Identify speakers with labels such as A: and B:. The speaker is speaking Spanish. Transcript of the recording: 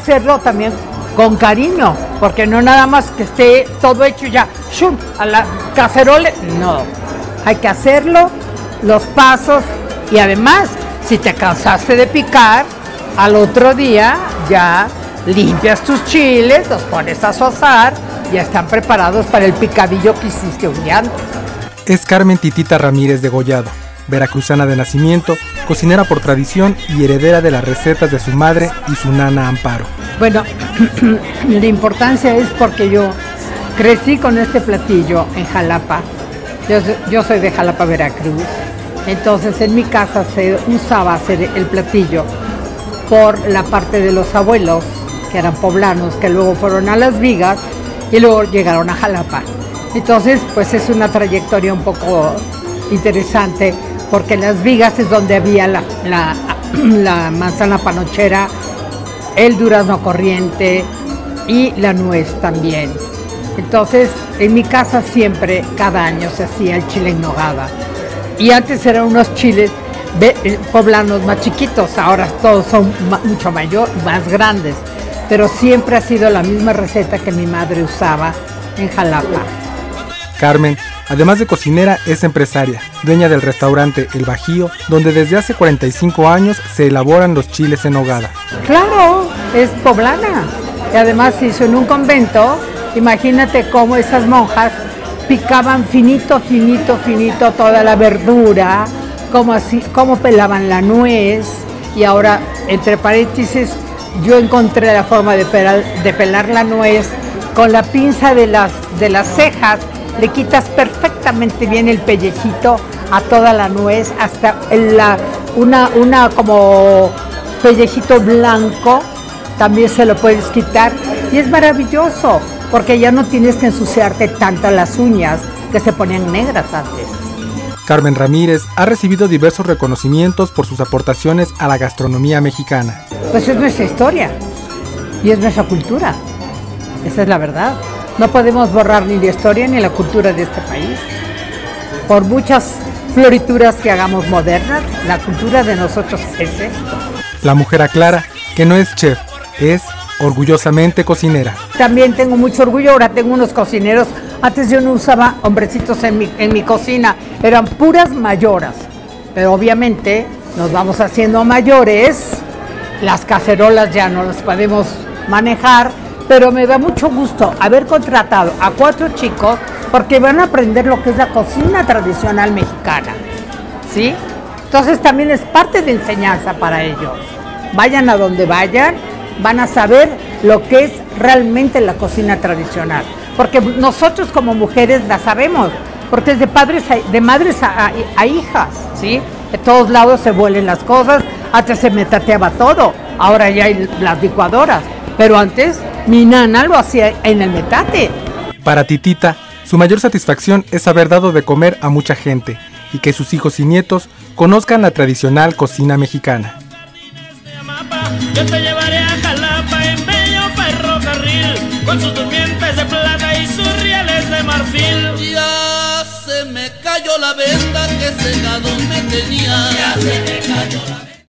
A: hacerlo también con cariño, porque no nada más que esté todo hecho ya, ¡shum!, a la cacerola, no, hay que hacerlo, los pasos, y además, si te cansaste de picar, al otro día ya limpias tus chiles, los pones a asar, ya están preparados para el picadillo que hiciste un día antes.
B: Es Carmen Titita Ramírez de Gollado, veracruzana de nacimiento, cocinera por tradición y heredera de las recetas de su madre y su nana Amparo.
A: Bueno, la importancia es porque yo crecí con este platillo en Jalapa. Yo soy de Jalapa, Veracruz. Entonces en mi casa se usaba hacer el platillo por la parte de los abuelos, que eran poblanos, que luego fueron a Las Vigas y luego llegaron a Jalapa. Entonces, pues es una trayectoria un poco interesante, porque en Las Vigas es donde había la manzana panochera, el durazno corriente y la nuez también. Entonces, en mi casa siempre, cada año se hacía el chile en nogada. Y antes eran unos chiles poblanos más chiquitos, ahora todos son mucho más grandes. Pero siempre ha sido la misma receta que mi madre usaba en Jalapa.
B: Carmen, además de cocinera, es empresaria, dueña del restaurante El Bajío, donde desde hace 45 años se elaboran los chiles en nogada.
A: Claro, es poblana. Y además se hizo en un convento. Imagínate cómo esas monjas picaban finito, finito, finito toda la verdura, cómo pelaban la nuez. Y ahora, entre paréntesis, yo encontré la forma de pelar la nuez con la pinza de las cejas. Le quitas perfectamente bien el pellejito a toda la nuez, hasta una como pellejito blanco, también se lo puedes quitar. Y es maravilloso, porque ya no tienes que ensuciarte tanto las uñas, que se ponían negras antes.
B: Carmen Ramírez ha recibido diversos reconocimientos por sus aportaciones a la gastronomía mexicana.
A: Pues es nuestra historia y es nuestra cultura, esa es la verdad. No podemos borrar ni la historia ni la cultura de este país. Por muchas florituras que hagamos modernas, la cultura de nosotros es esto.
B: La mujer aclara que no es chef, es orgullosamente cocinera.
A: También tengo mucho orgullo, ahora tengo unos cocineros. Antes yo no usaba hombrecitos en mi cocina, eran puras mayoras. Pero obviamente nos vamos haciendo mayores, las cacerolas ya no las podemos manejar, pero me da mucho gusto haber contratado a 4 chicos porque van a aprender lo que es la cocina tradicional mexicana, ¿sí? Entonces también es parte de enseñanza para ellos. Vayan a donde vayan, van a saber lo que es realmente la cocina tradicional, porque nosotros como mujeres la sabemos, porque es de madres a hijas, ¿sí? De todos lados se vuelen las cosas, antes se metateaba todo, ahora ya hay las licuadoras, pero antes mi nana lo hacía en el metate.
B: Para Titita, su mayor satisfacción es haber dado de comer a mucha gente y que sus hijos y nietos conozcan la tradicional cocina mexicana.
C: Yo te llevaré a Jalapa en bello ferrocarril, con sus durmientes de plata y sus rieles de marfil.
D: Ya se me cayó la venda que cegado me tenía. Ya se me cayó la venda.